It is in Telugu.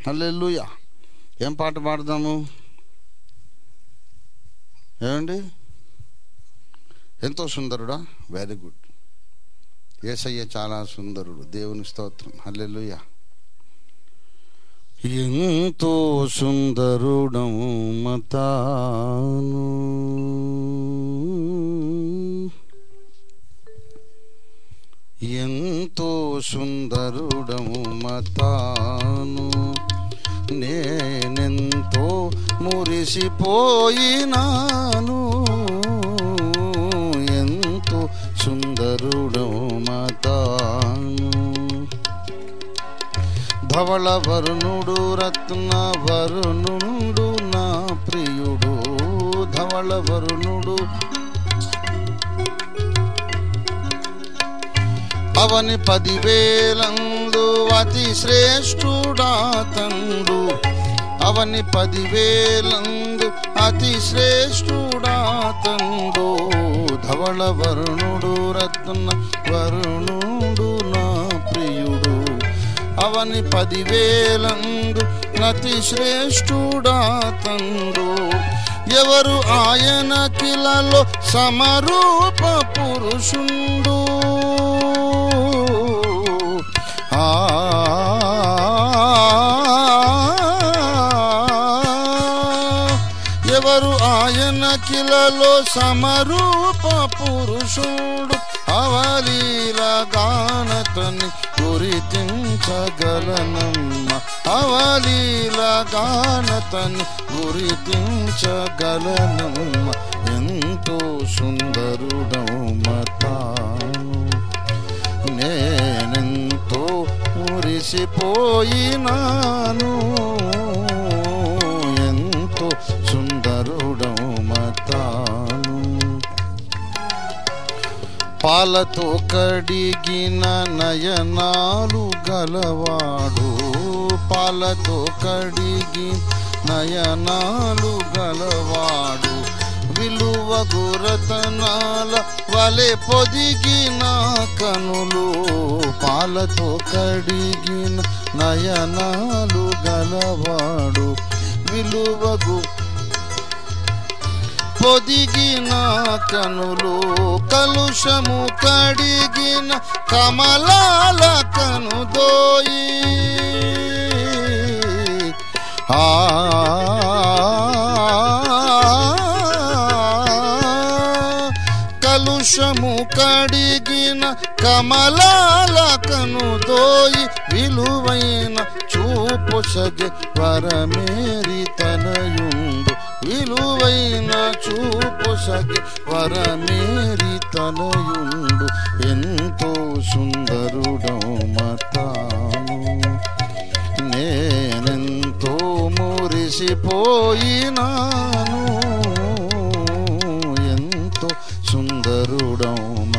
హల్లెలూయా. ఏం పాట పాడదాము? ఏమండి? ఎంతో సుందరుడా? Very good. యేసయ్య చాలా సుందరుడు. దేవుని స్తోత్రం. హల్లెలూయా. ఎంతో సుందరుడము మతాను, ఎంతో సుందరుడము మతాను, నేనెంతో మురిసిపోయినాను. ఎంతో సుందరుడము మతాను, ధవళ వరుణుడు రత్న వరుణుడు నా ప్రియుడు. ధవళ వరుణుడు అవని 10,000 అతి శ్రేష్ఠుడాతండు. అవని 10,000 అతి శ్రేష్ఠుడాతండు. ధవళ వరుణుడు రత్న వరుణుడు నా ప్రియుడు. అవని 10,000 అతి శ్రేష్ఠుడాతండు. ఎవరు ఆయన కిలలో సమరూప పురుషుండు. ఎవరు ఆయన కిలలో సమరూప పురుషుడు. అవలీల గానతని గుర్తించగలనమ్మ. అవలీల గానతని గుర్తించగలనమ్మ. ఎంతో సుందరుడవు మతాను, నేనెంతో మురిసిపోయినాను. ఎంతో సుందరుడవు మతాను, పాలతో కడిగిన నయనాలు గలవాడు. పాలతో కడిగి నయనాలు గలవాడు. విలువగు రతనాల వలె పొదిగిన కనులు. పాలతో కడిగిన నయనాలు గలవాడు. విలువగు పొదిగిన కనులు. కలుషము కడిగిన కమలాల కనుదోయి. కలుషము కడిగిన కమలాల కనుదోయి. విలువైన చూపు సగే వరమేరి తనయుండు. విలువైన చూపు సగే వరమేరి తనయుండు. ఎంతో సుందరుడవు మతాను, నేనెంతో మురిసిపోయినాను. ఎంతో సుందరుడవు